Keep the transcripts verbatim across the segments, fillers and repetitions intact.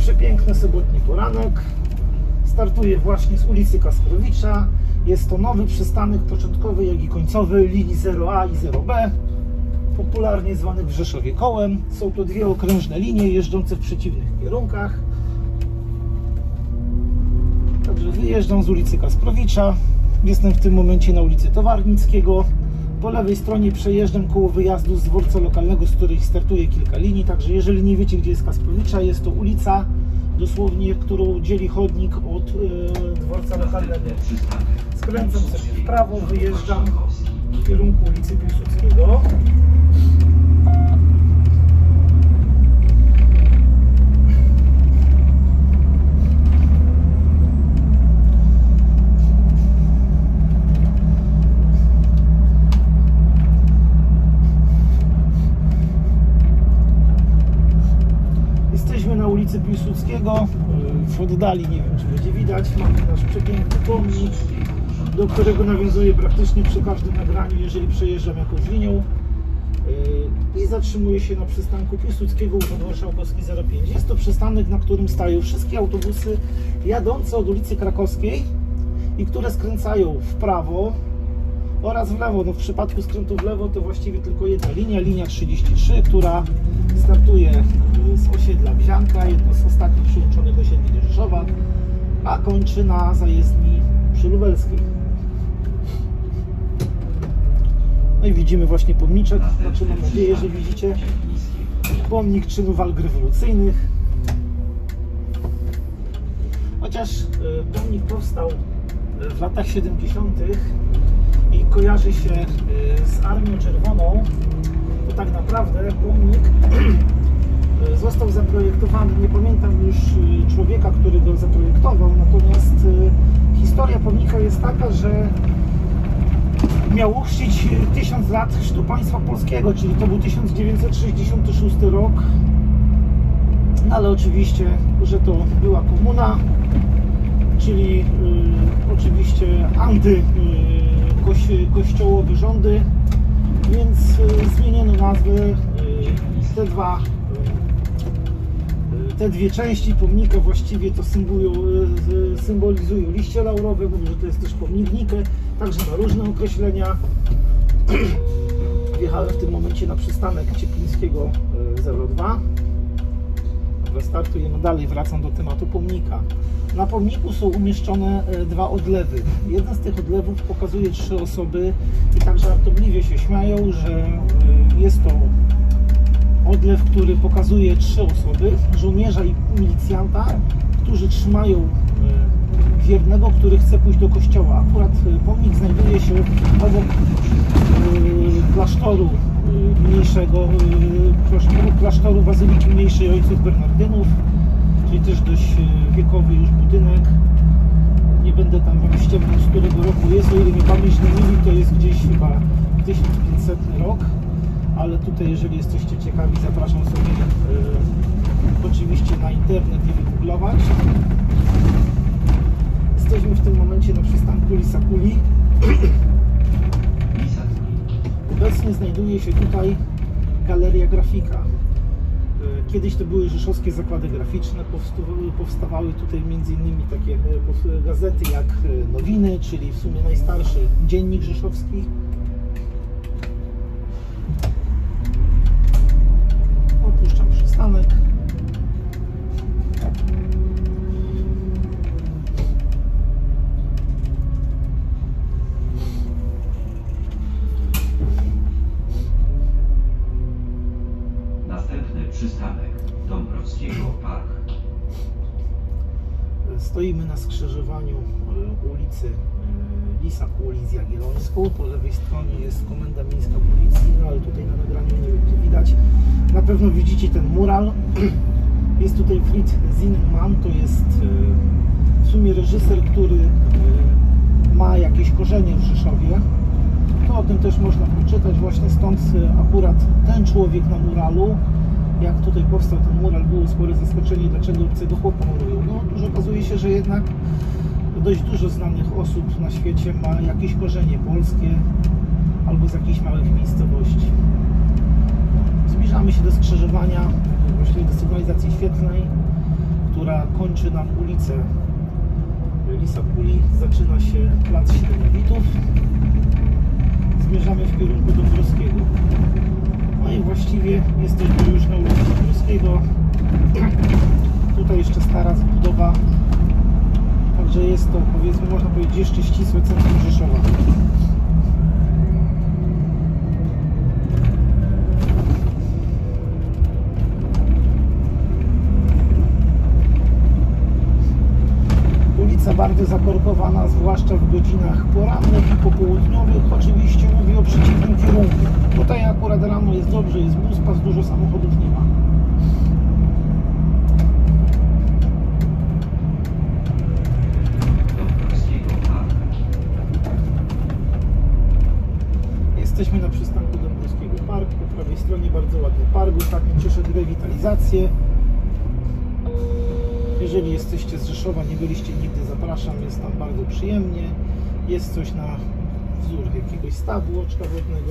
Przepiękny sobotni poranek. Startuję właśnie z ulicy Kasprowicza. Jest to nowy przystanek początkowy, jak i końcowy linii zero A i zero B, popularnie zwany w Rzeszowie kołem. Są to dwie okrężne linie jeżdżące w przeciwnych kierunkach. Także wyjeżdżam z ulicy Kasprowicza. Jestem w tym momencie na ulicy Towarnickiego. Po lewej stronie przejeżdżam koło wyjazdu z dworca lokalnego, z której startuje kilka linii. Także jeżeli nie wiecie, gdzie jest Kasprowicza, jest to ulica, dosłownie, którą dzieli chodnik od yy, dworca lokalnego. Skręcam sobie w prawo, wyjeżdżam w kierunku ulicy Piłsudskiego. Jesteśmy na ulicy Piłsudskiego. W oddali, nie wiem, czy będzie widać, mamy nasz przepiękny pomnik, do którego nawiązuję praktycznie przy każdym nagraniu, jeżeli przejeżdżam jakąś linią, i zatrzymuję się na przystanku Piłsudskiego, Urząd Marszałkowski zero pięć. Jest to przystanek, na którym stają wszystkie autobusy jadące od ulicy Krakowskiej i które skręcają w prawo oraz w lewo. No, w przypadku skrętu w lewo to właściwie tylko jedna linia, linia trzydzieści trzy, która startuje z osiedla Bzianka, jedno z ostatnich przyłączonych osiedli do Rzeszowa, a kończy na zajezdni przy Lubelskiej. No i widzimy właśnie pomniczek, znaczy mam nadzieję, że widzicie pomnik czynów walk rewolucyjnych. Chociaż pomnik powstał w latach siedemdziesiątych i kojarzy się z Armią Czerwoną, to tak naprawdę pomnik został zaprojektowany, nie pamiętam już człowieka, który go zaprojektował, natomiast historia pomnika jest taka, że miał uczcić tysiąc lat chrztu państwa polskiego, czyli to był tysiąc dziewięćset sześćdziesiąty szósty rok, no ale oczywiście, że to była komuna, czyli y, oczywiście anty y, koś, kościołowe rządy, więc y, zmieniono nazwę. Y, te dwa Te dwie części pomnika właściwie to symbolizują liście laurowe, mówię, że to jest też pomnik Nike, także ma różne określenia. Wjechałem w tym momencie na przystanek Cieplińskiego zero dwa. Startujemy dalej, wracam do tematu pomnika. Na pomniku są umieszczone dwa odlewy. Jeden z tych odlewów pokazuje trzy osoby i tak żartobliwie się śmieją, że jest to odlew, który pokazuje trzy osoby, żołnierza i milicjanta, którzy trzymają wiernego, który chce pójść do kościoła. Akurat pomnik znajduje się obok klasztoru mniejszego, klasztoru Bazyliki Mniejszej Ojców Bernardynów, czyli też dość wiekowy już budynek. Nie będę tam wam ściemniał, z którego roku jest, o ile mnie pamięć nie myli, to jest gdzieś chyba tysiąc pięćsetny rok. Ale tutaj, jeżeli jesteście ciekawi, zapraszam sobie e, oczywiście na internet i wygooglować. Jesteśmy w tym momencie na przystanku Lisakuli. Obecnie znajduje się tutaj Galeria Grafika. E, kiedyś to były rzeszowskie zakłady graficzne, powstawały, powstawały tutaj między innymi takie e, gazety jak Nowiny, czyli w sumie najstarszy dziennik rzeszowski. Opuszczam przystanek. Następny przystanek Dąbrowskiego Park. Stoimy na skrzyżowaniu ulicy Lisakuli z Jagiellońską. Po lewej stronie jest komenda miejska policji, no ale tutaj na nagraniu nie będzie widać. Na pewno widzicie ten mural. Jest tutaj Fritz Zinnemann, to jest w sumie reżyser, który ma jakieś korzenie w Rzeszowie. To o tym też można przeczytać, właśnie stąd akurat ten człowiek na muralu. Jak tutaj powstał ten mural, było spore zaskoczenie, dlaczego obcego chłopa malują. No otóż okazuje się, że jednak dość dużo znanych osób na świecie ma jakieś korzenie polskie albo z jakichś małych miejscowości. Zbliżamy się do skrzyżowania, właściwie do sygnalizacji świetlnej, która kończy nam ulicę Lisa Kuli. Zaczyna się plac Siedemowitów. Zmierzamy w kierunku Dąbrowskiego. No i właściwie jesteśmy już na ulicy Dąbrowskiego. Tutaj jeszcze stara zabudowa. Także jest to, powiedzmy, można powiedzieć, jeszcze ścisłe centrum Rzeszowa. Ulica bardzo zakorkowana, zwłaszcza w godzinach porannych i popołudniowych. Oczywiście mówię o przeciwnym kierunku. Tutaj akurat rano jest dobrze, jest buspas, dużo samochodów nie ma. Jesteśmy na przystanku Dąbrowskiego Park. Po prawej stronie bardzo ładny park. Ostatnio przeszedł rewitalizację. Jeżeli jesteście z Rzeszowa, nie byliście nigdy, zapraszam. Jest tam bardzo przyjemnie. Jest coś na wzór jakiegoś stawu oczka wodnego.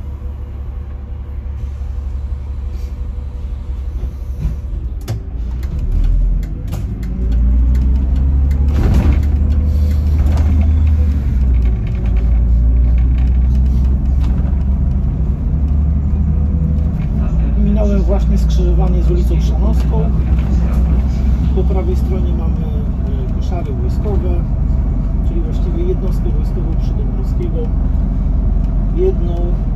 Minąłem właśnie skrzyżowanie z ulicą Chrzanowską. Po prawej stronie mamy koszary wojskowe, czyli właściwie jednostkę wojskową przy Dąbrowskiego. Jedną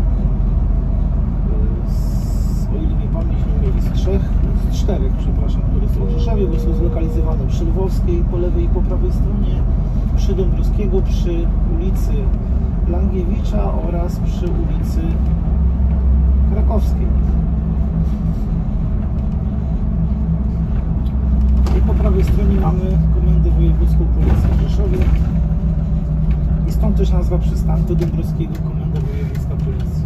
z, o ile mnie pamięć nie mieli, z trzech, z czterech, przepraszam, które są w Rzeszowie, bo są zlokalizowane przy Lwowskiej po lewej i po prawej stronie, przy Dąbrowskiego, przy ulicy Langiewicza oraz przy ulicy Krakowskiej. I po prawej stronie mamy Komendę Wojewódzką Policji w Rzeszowie. I stąd też nazwa przystanku Dąbrowskiego, Komenda Wojewódzka Policji.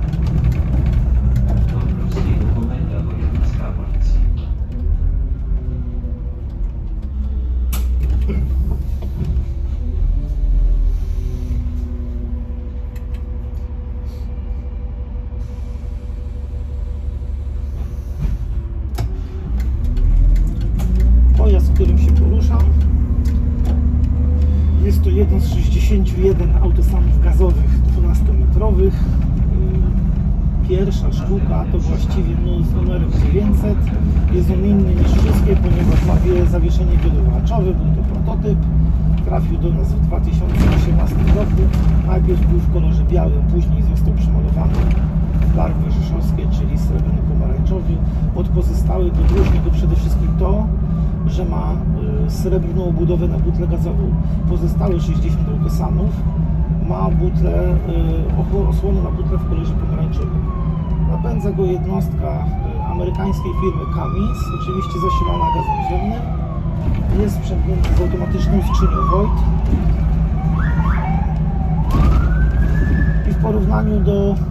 Dąbrowskiego, Komenda Wojewódzka Policji. Pojazd, w którym się poruszam, jest to jeden z sześćdziesięciu jeden autosanów gazowych dwunastometrowych. Pierwsza sztuka to właściwie no, z numerem dziewięćset. Jest on inny niż wszystkie, ponieważ ma wie- zawieszenie wielowahaczowe. Był to prototyp. Trafił do nas w dwa tysiące osiemnastym roku. Najpierw był w kolorze białym, później został przemalowany w barwy rzeszowskie, czyli srebrno-pomarańczowy. Od pozostałych odróżnia go przede wszystkim to, że ma y, srebrną obudowę na butlę gazową. Pozostałe sześćdziesiąt autosanów ma butlę, y, osłonę na butlę w kolorze pomarańczowym. Napędza go jednostka y, amerykańskiej firmy Cummins, oczywiście zasilana gazem ziemnym. Jest sprzęgnięty z automatyczną skrzynią Voigt. I w porównaniu do y,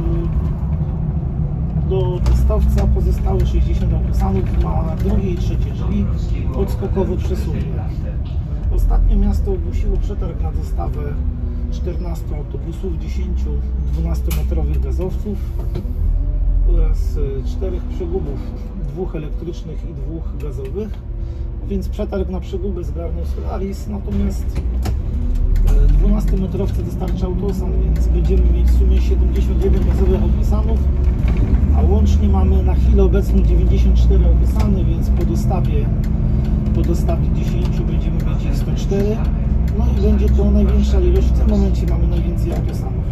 do testowca pozostałe sześćdziesiąt autosanów ma drugie i trzecie drzwi odskokowo przesuwne. Ostatnio miasto ogłosiło przetarg na dostawę czternastu autobusów, dziesięciu dwunastometrowych gazowców oraz czterech przegubów, dwóch elektrycznych i dwóch gazowych. Więc przetarg na przegubę zgarnął Solaris, natomiast dwunastometrowce dostarcza autosan, więc będziemy mieć w sumie siedemdziesiąt jeden gazowych autosanów, a łącznie mamy na chwilę obecną dziewięćdziesiąt cztery autosany, więc po dostawie, po dostawie dziesięciu będziemy mieć ich sto cztery. No i będzie to największa ilość, w tym momencie mamy najwięcej autosanów.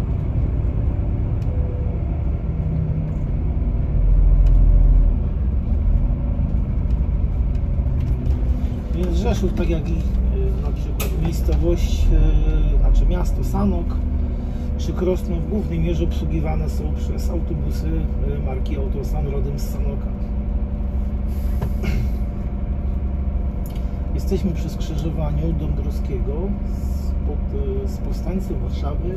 Więc Rzeszów, tak jak i na przykład miejscowość, znaczy miasto Sanok czy Krosno w głównej mierze obsługiwane są przez autobusy marki Autosan rodem z Sanoka. Jesteśmy przy skrzyżowaniu Dąbrowskiego z powstańców Warszawy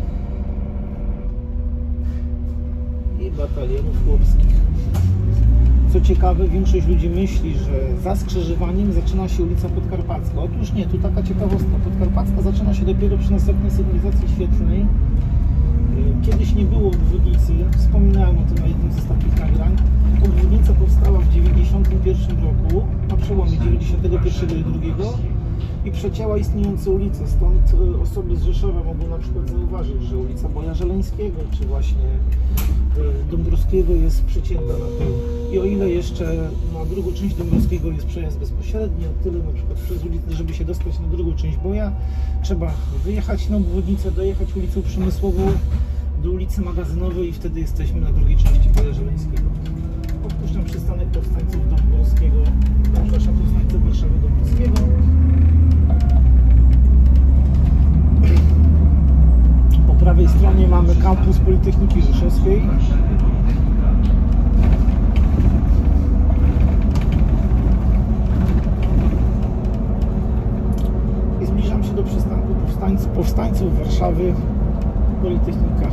i batalionów chłopskich. Co ciekawe, większość ludzi myśli, że za skrzyżowaniem zaczyna się ulica Podkarpacka. Otóż nie, tu taka ciekawostka. Podkarpacka zaczyna się dopiero przy następnej sygnalizacji świetlnej. kiedyś nie było obwodnicy, wspominałem o tym na jednym z ostatnich nagrań. Obwodnica powstała w dziewięćdziesiątym pierwszym roku, na przełomie dziewięćdziesiątego pierwszego i drugiego i przecięła istniejące ulice, stąd osoby z Rzeszowa mogą na przykład zauważyć, że ulica Boja Żeleńskiego czy właśnie Dąbrowskiego jest przecięta na to. I o ile jeszcze na drugą część Dąbrowskiego jest przejazd bezpośredni, o tyle na przykład przez ulicę, żeby się dostać na drugą część Boja, trzeba wyjechać na obwodnicę, dojechać ulicą Przemysłową do ulicy Magazynowej i wtedy jesteśmy na drugiej części Boja Żeleńskiego. Odpuszczam przystanek powstańców Dąbrowskiego, przepraszam, powstańców Warszawy Dąbrowskiego. Po prawej stronie mamy kampus Politechniki Rzeszowskiej. I zbliżam się do przystanku powstańców, powstańców Warszawy Politechnika.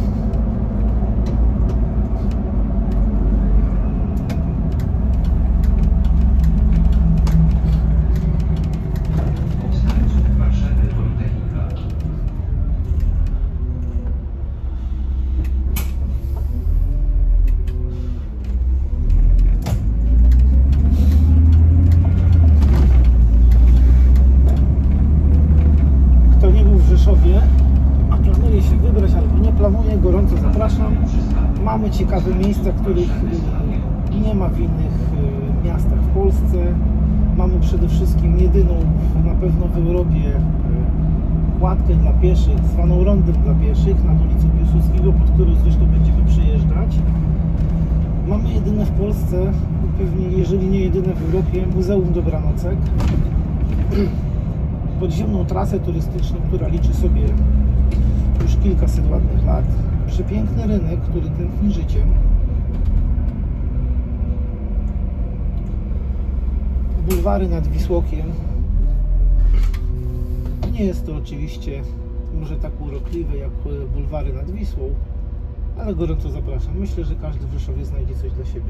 A planuje się wybrać albo nie planuje, gorąco zapraszam. Mamy ciekawe miejsca, których nie ma w innych miastach w Polsce. Mamy przede wszystkim jedyną na pewno w Europie kładkę dla pieszych, zwaną rondem dla pieszych nad ulicą Piłsudskiego, pod którą zresztą będziemy przejeżdżać. Mamy jedyne w Polsce, pewnie jeżeli nie jedyne w Europie, Muzeum Dobranocek. Podziemną trasę turystyczną, która liczy sobie już kilkaset ładnych lat. Przepiękny rynek, który tętni życiem. Bulwary nad Wisłokiem. Nie jest to oczywiście może tak urokliwe jak bulwary nad Wisłą, ale gorąco zapraszam. Myślę, że każdy w Rzeszowie znajdzie coś dla siebie.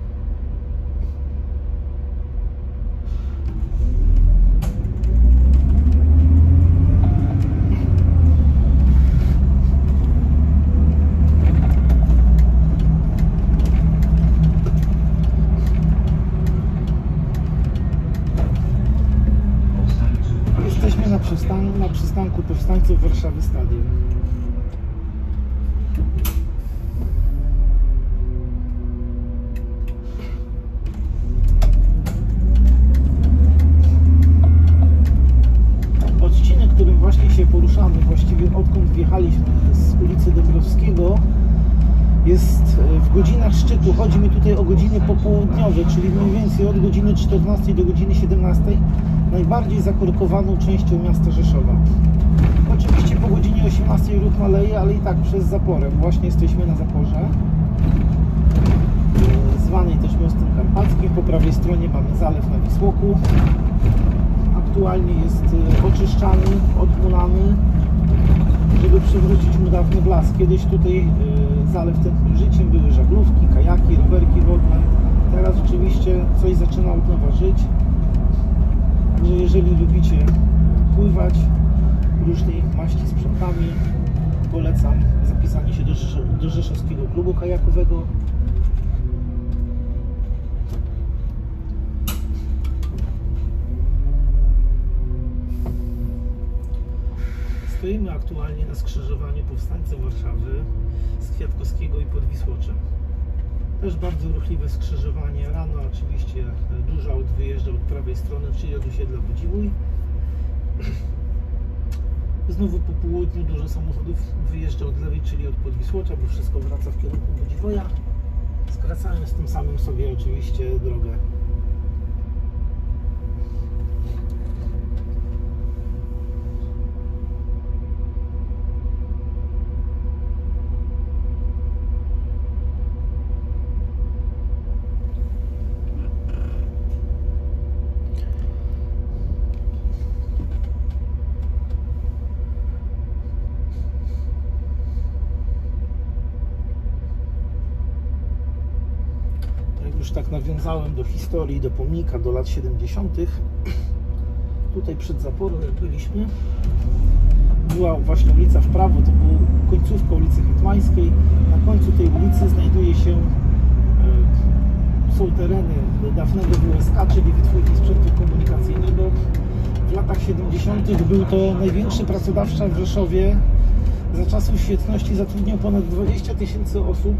Na, przystan na przystanku powstańców Warszawy Stadium. Odcinek, którym właśnie się poruszamy, właściwie odkąd wjechaliśmy z ulicy Dąbrowskiego, jest w godzinach szczytu. Chodzi mi tutaj o godziny popołudniowe, czyli mniej więcej od godziny czternastej do godziny siedemnastej, najbardziej zakorkowaną częścią miasta Rzeszowa. Oczywiście po godzinie osiemnastej ruch maleje, ale i tak przez zaporę. Właśnie jesteśmy na zaporze, zwanej też Mostem Karpackim. Po prawej stronie mamy zalew na Wisłoku. Aktualnie jest oczyszczany, odmulany, żeby przywrócić mu dawny blask. Kiedyś tutaj zalew tętnił życiem, były żaglówki, kajaki, rowerki wodne. Teraz oczywiście coś zaczyna od nowa żyć. Że jeżeli lubicie pływać różnej maści sprzętami, polecam zapisanie się do, do Rzeszowskiego Klubu Kajakowego. Stoimy aktualnie na skrzyżowaniu powstańców Warszawy z Kwiatkowskiego i Podwisłoczem. Też bardzo ruchliwe skrzyżowanie. Rano oczywiście dużo aut wyjeżdża od prawej strony, czyli od osiedla Budziwój. Znowu po południu dużo samochodów wyjeżdża od lewej, czyli od Podwisłocza, bo wszystko wraca w kierunku Budziwoja, skracając tym samym sobie oczywiście drogę. Już tak nawiązałem do historii, do pomnika, do lat siedemdziesiątych. Tutaj przed zaporą, jak byliśmy, była właśnie ulica w prawo, to była końcówka ulicy Hetmańskiej. Na końcu tej ulicy znajduje się, są tereny dawnego W S K, czyli Wytwórni Sprzętu Komunikacyjnego. W latach siedemdziesiątych był to największy pracodawca w Rzeszowie. Za czasów świetności zatrudniał ponad dwadzieścia tysięcy osób.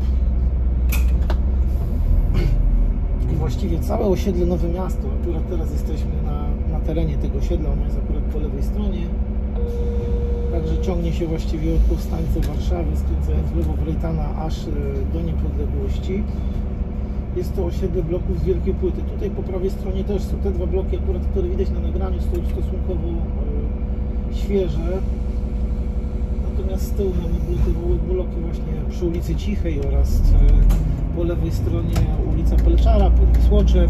I właściwie całe osiedle Nowe Miasto, akurat teraz jesteśmy na, na terenie tego osiedla, ono jest akurat po lewej stronie. Także ciągnie się właściwie od powstańców Warszawy, skręcając w lewo w Rejtana aż do niepodległości. Jest to osiedle bloków z Wielkiej Płyty. Tutaj po prawej stronie też są te dwa bloki, akurat które widać na nagraniu, są stosunkowo e, świeże. Natomiast z tyłu mamy bloki, bloki właśnie przy ulicy Cichej oraz e, po lewej stronie ulica Pelczara, Podwisłoczek,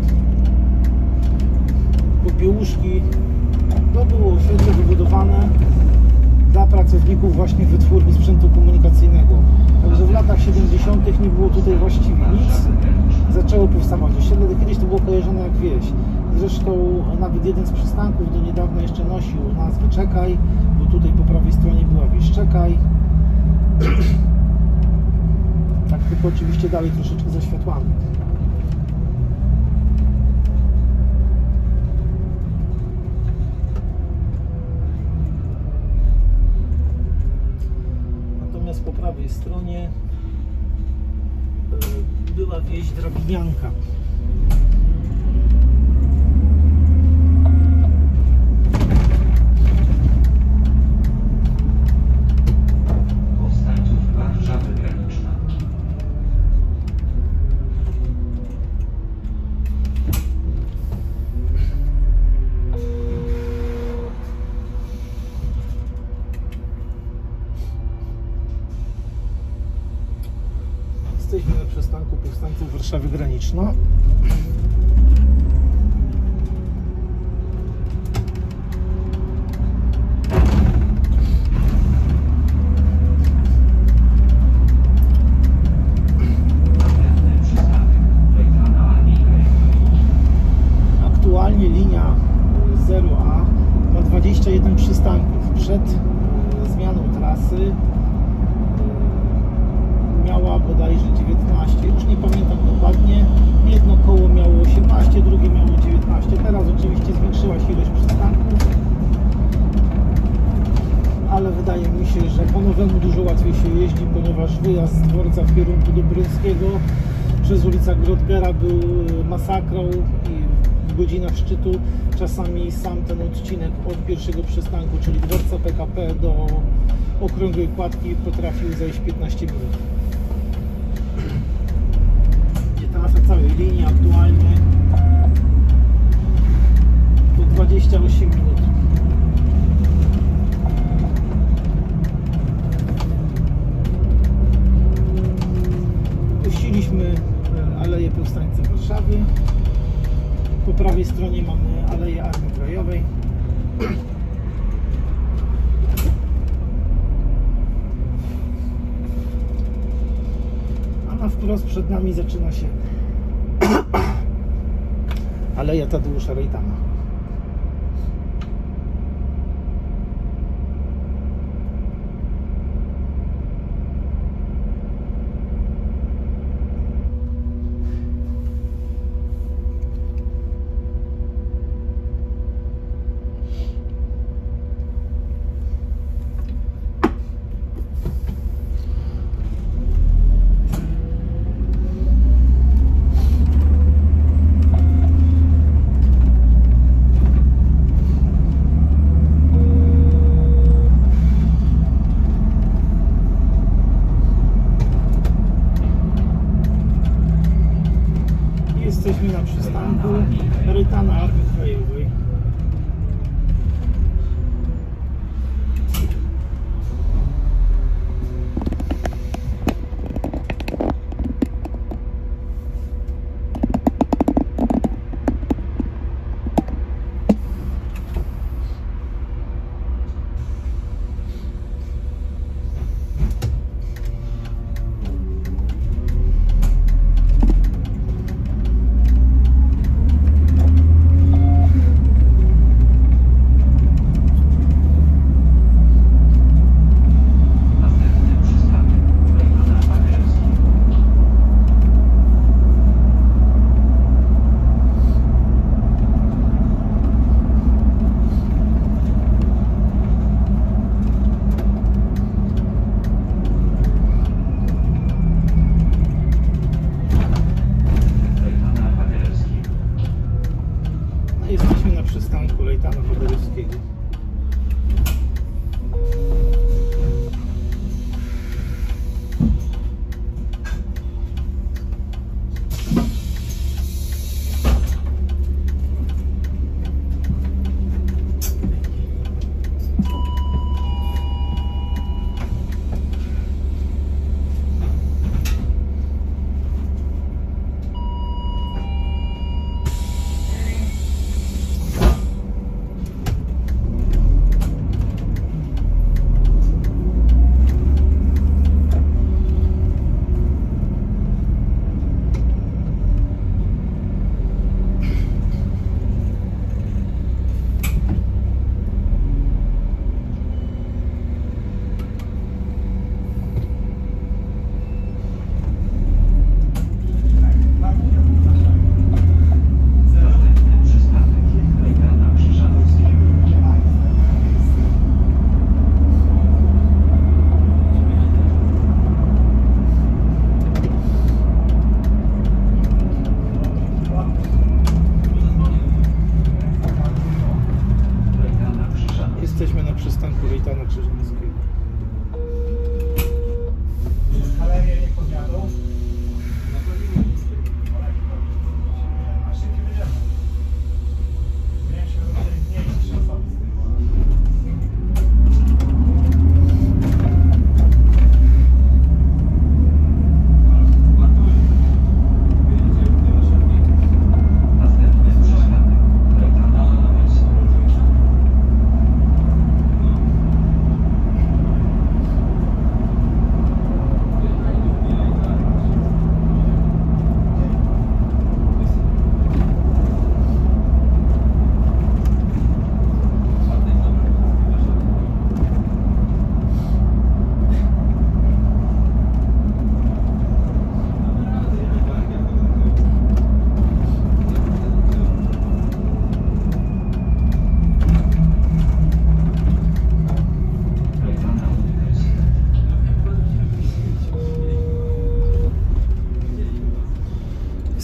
Popiełuszki. To było osiedle wybudowane dla pracowników właśnie Wytwórni Sprzętu Komunikacyjnego. Także w latach siedemdziesiątych nie było tutaj właściwie nic. Zaczęło powstawać osiedle, kiedyś to było kojarzone jak wieś. Zresztą nawet jeden z przystanków do niedawna jeszcze nosił nazwę Czekaj, bo tutaj po prawej stronie była wieś Czekaj. Tak tylko oczywiście dalej troszeczkę ze światłami. Natomiast po prawej stronie była wieś Drabinianka. Powstańców Warszawy Graniczna. Jesteśmy na przystanku powstańców Warszawy Graniczna. Aktualnie linia zero A ma dwadzieścia jeden przystanków. Przed zmianą trasy miała bodajże dziewiętnaście, już nie pamiętam dokładnie. Jedno koło miało osiemnaście, drugie miało dziewiętnaście. Teraz oczywiście zwiększyła się ilość przystanków, ale wydaje mi się, że po nowemu dużo łatwiej się jeździ, ponieważ wyjazd z dworca w kierunku do Bryńskiego przez ulicę Grodgera był masakrą i w godzinach szczytu czasami sam ten odcinek od pierwszego przystanku, czyli dworca P K P do Okrągłej Kładki potrafił zajść piętnaście minut. Gdzie trasa całej linii aktualnie to dwadzieścia osiem minut. Puściliśmy Aleję Powstańców Warszawy. Po prawej stronie mamy Aleję Armii Krajowej. A wprost przed nami zaczyna się Aleja Tadeusza Rejtana. Jesteśmy na przystanku Rejtana Armii Krajowej.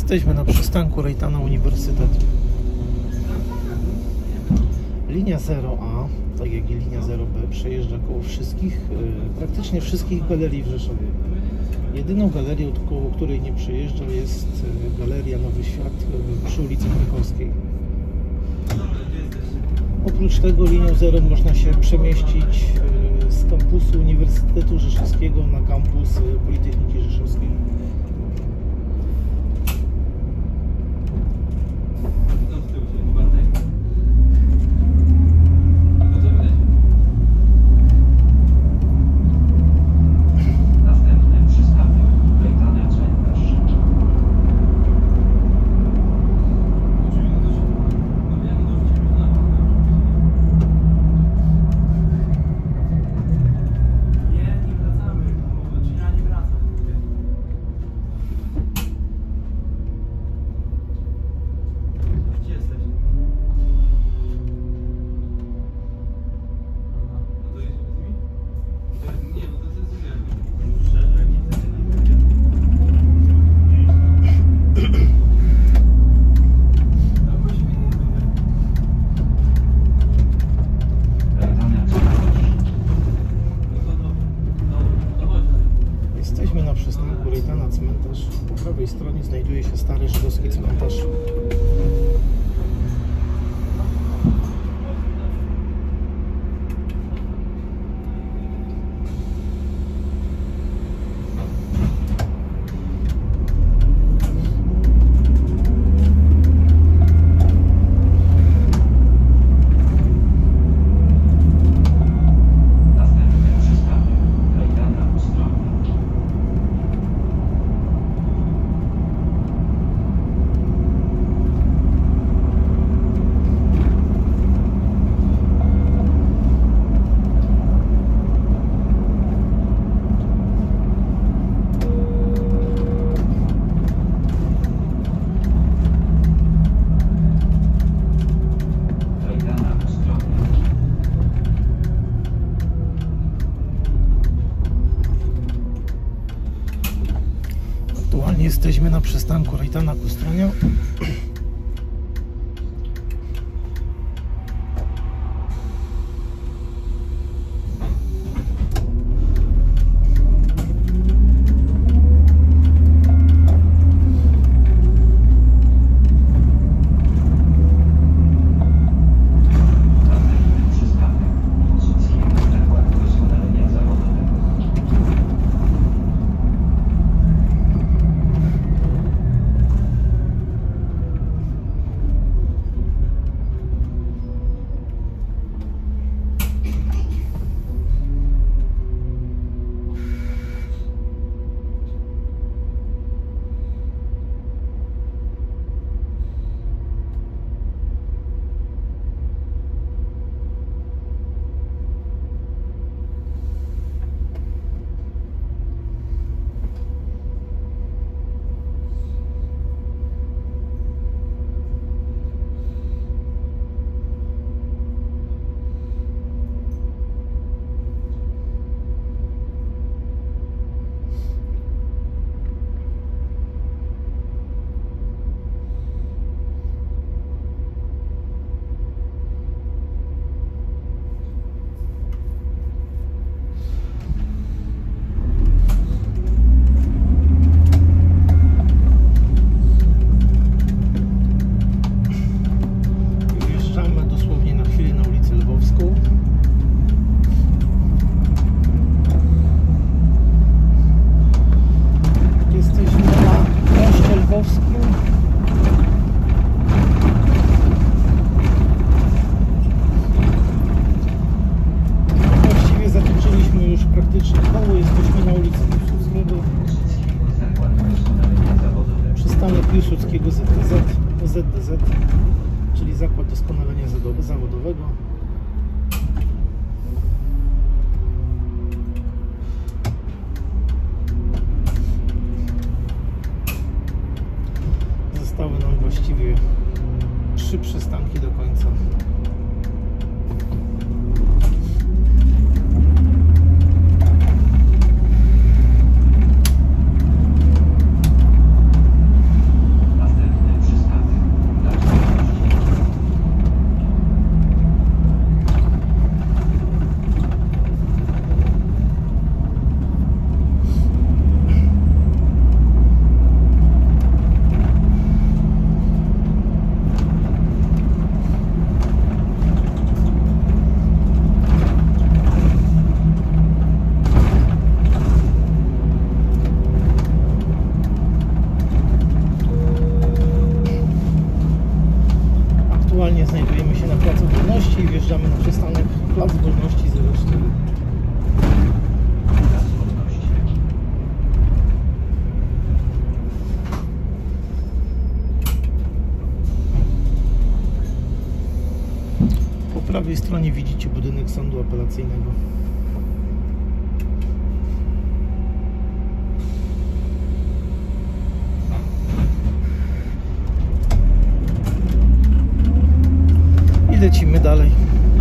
Jesteśmy na przystanku Rejtana Uniwersytetu. Linia zero A, tak jak i linia zero B, przejeżdża koło wszystkich, praktycznie wszystkich galerii w Rzeszowie. Jedyną galerią, koło której nie przejeżdża, jest Galeria Nowy Świat przy ulicy Krakowskiej. Oprócz tego linią zero można się przemieścić z kampusu Uniwersytetu Rzeszowskiego na kampus Politechniki Rzeszowskiej. Jesteśmy na przystanku Rejtana Cmentarz. Po prawej stronie znajduje się stary żydowski cmentarz. Aktualnie jesteśmy na przystanku Rejtana Kustronia. Piłsudskiego Z D Z, Z D Z, czyli Zakład Doskonalenia Zawodowego. Zostały nam właściwie trzy przystanki do końca. prawej stronie widzicie budynek sądu apelacyjnego. I lecimy dalej.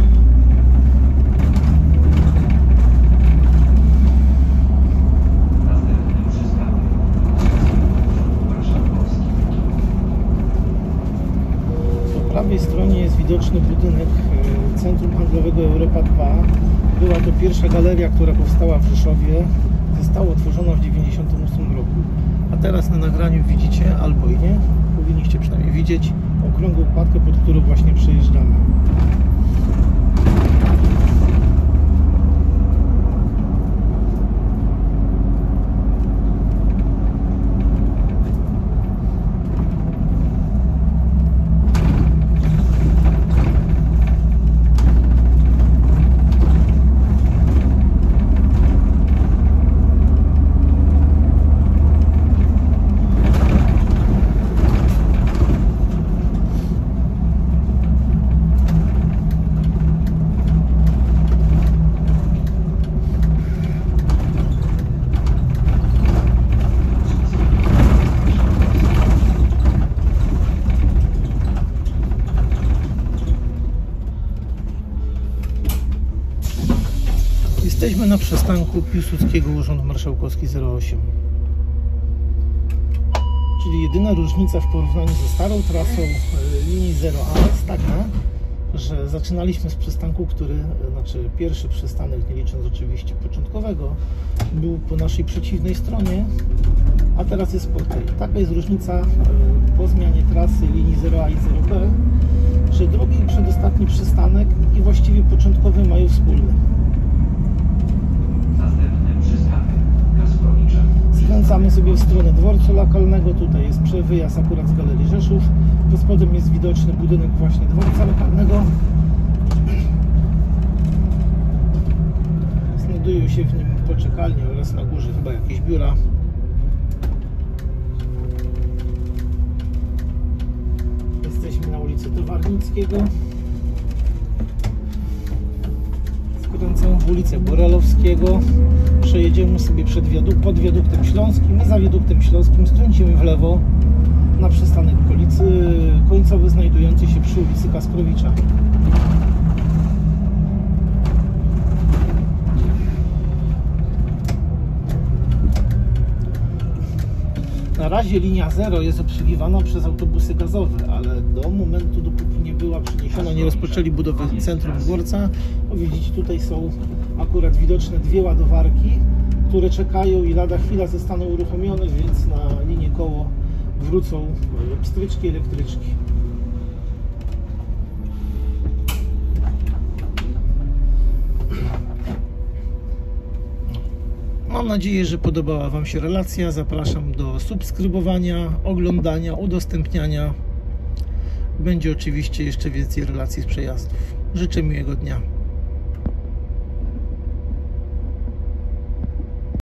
Po prawej stronie jest widoczny budynek Centrum Handlowego Europa dwa. Była to pierwsza galeria, która powstała w Rzeszowie. Została otworzona w dziewięćdziesiątym ósmym roku. A teraz na nagraniu widzicie, albo i nie, powinniście przynajmniej widzieć okrągłą kładkę, pod którą właśnie przejeżdżamy. Jesteśmy na przystanku Piłsudskiego Urząd Marszałkowski zero osiem. Czyli jedyna różnica w porównaniu ze starą trasą linii zero A jest taka, że zaczynaliśmy z przystanku, który, znaczy pierwszy przystanek, nie licząc oczywiście początkowego, był po naszej przeciwnej stronie, a teraz jest po tej. Taka jest różnica po zmianie trasy linii zero A i zero B, że drugi i przedostatni przystanek i właściwie początkowy mają wspólny. Skręcamy sobie w stronę dworcu lokalnego. Tutaj jest wyjazd akurat z Galerii Rzeszów. Pod spodem jest widoczny budynek właśnie dworca lokalnego. Znajdują się w nim poczekalnie oraz na górze chyba jakieś biura. Jesteśmy na ulicy Towarnickiego. Skręcamy w ulicę Borelowskiego. Przejedziemy sobie przed wiaduk pod wiaduktem śląskim i za wiaduktem śląskim skręcimy w lewo na przystanek kolicy końcowy znajdujący się przy ulicy Kasprowicza. Na razie linia zero jest obsługiwana przez autobusy gazowe, ale do momentu, dopóki nie była przeniesiona, nie rozpoczęli budowy centrum dworca, to widzicie, tutaj są akurat widoczne dwie ładowarki, które czekają i lada chwila zostaną uruchomione, więc na linię koło wrócą pstryczki, elektryczki. Mam nadzieję, że podobała Wam się relacja. Zapraszam do subskrybowania, oglądania, udostępniania. Będzie oczywiście jeszcze więcej relacji z przejazdów. Życzę miłego dnia.